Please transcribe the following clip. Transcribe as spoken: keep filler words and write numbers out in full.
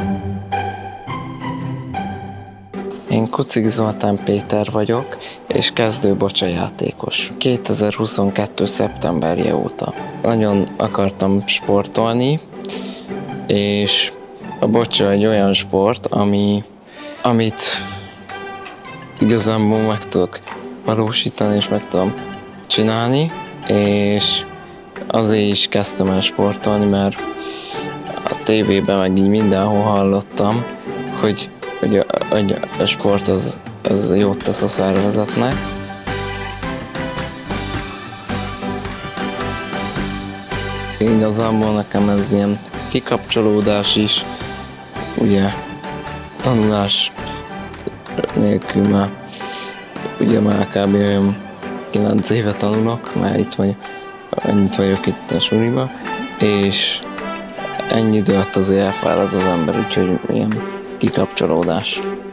Én Kucik Zoltán Péter vagyok, és kezdő bocsajátékos. kétezer-huszonkettő. szeptemberje óta. Nagyon akartam sportolni, és a bocsa egy olyan sport, ami, amit igazából meg tudok valósítani, és meg tudom csinálni, és azért is kezdtem el sportolni, mert a tévében meg így mindenhol hallottam, hogy, hogy, a, hogy a sport az, az jót tesz a szervezetnek. Igazából nekem ez ilyen kikapcsolódás is, ugye tanulás nélkül már, ugye már kb. Olyan kilenc éve tanulok, mert itt vagy, ennyit vagyok itt a suliba, és ennyi idő alatt azért elfárad az ember, úgyhogy ilyen kikapcsolódás.